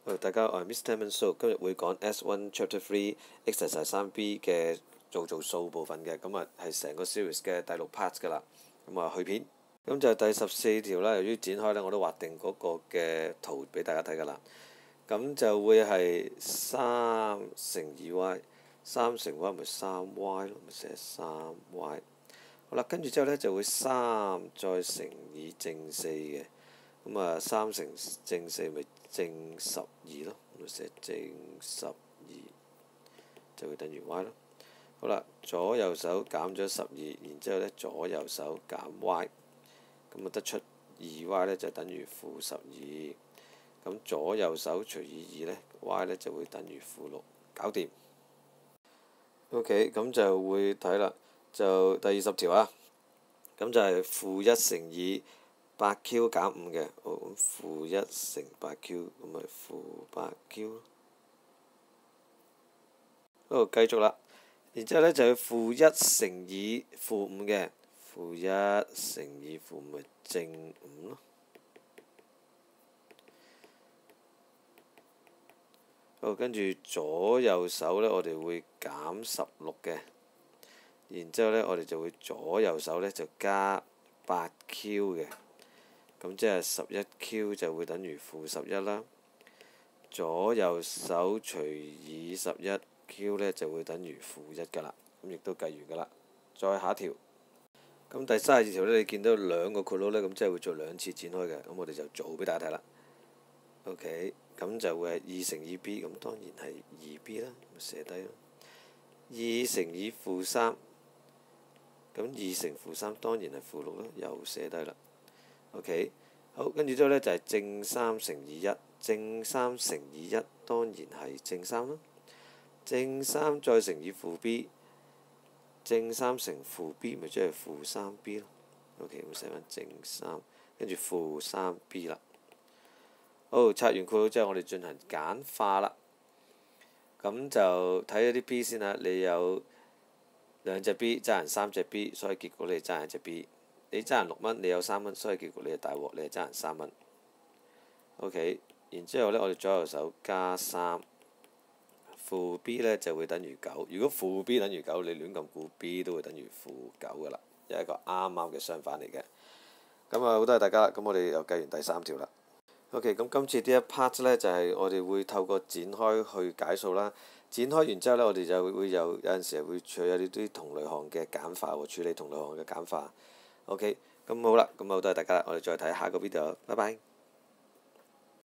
大家我係 Mr. Manso，今日會講 S1 Chapter 3 Exercise 3B 嘅做數部分嘅，咁啊係成個 series 嘅第6 part 㗎啦，咁啊去片，咁就第14條啦。由於展開呢，我都畫定嗰個嘅圖俾大家睇㗎啦，咁就會係3乘 2y， 3乘 y 咪 3y 咯，咪寫 3y。好啦，跟住之後呢，就會3再乘以正4嘅。咁啊，3乘正4咪正12咯，咁就寫正12就會等於 y 咯。好啦，左右手減咗12，然之後呢，左右手減 y， 咁啊得出 2y 呢就等於-12。咁左右手除以2呢 y 呢就會等於-6，搞掂。OK， 咁就會睇啦，就第20條啊，咁就係-1乘以8q 減5嘅，好，咁-1乘 8q， 咁咪-8q。好，繼續啦，然之後呢，就係-1乘以-5嘅，-1乘以-5咪正5咯。好，跟住左右手呢，我哋會減16嘅，然之後呢，我哋就會左右手呢就加8q嘅。咁即係11q 就會等於-11啦。左右手除以11q 呢就會等於-1㗎啦。咁亦都計完㗎啦。再下一條。咁第32條呢，你見到兩個括號呢，咁即係會做2次展開嘅。咁我哋就做俾大家睇啦。OK， 咁就會係2乘以 b， 咁當然係2b 啦，咪寫低咯。2乘以-3，咁2乘-3當然係-6啦，又寫低啦。OK， 好，跟住之後呢，就係正3乘以1，正3乘以1當然係正3啦。正3再乘以-b， 正3乘-b 咪即係-3b 咯。OK， 咁寫翻正3，跟住-3b 啦。好，拆完括號之後，我哋進行簡化啦。咁就睇咗啲 b 先啦。你有2隻 b， 爭人3隻 b， 所以結果你爭人1隻 b。你爭人6蚊，你有3蚊，所以結果你係大鑊，你係爭人3蚊。OK， 然之後呢，我哋左右手加3，-b 呢就會等於9。如果-b 等於9，你亂咁估 b 都會等於-9㗎啦，有一個啱啱嘅相反嚟嘅。咁啊，好多謝大家啦。咁我哋又計完第3條啦。OK， 咁今次呢一 part 呢，就係我哋會透過展開去解數啦。展開完之後呢，我哋就會有陣時會處理啲同類項嘅簡化喎，處理同類項嘅簡化。OK， 咁好啦，咁好多謝大家啦，我哋再睇下個 video，拜拜。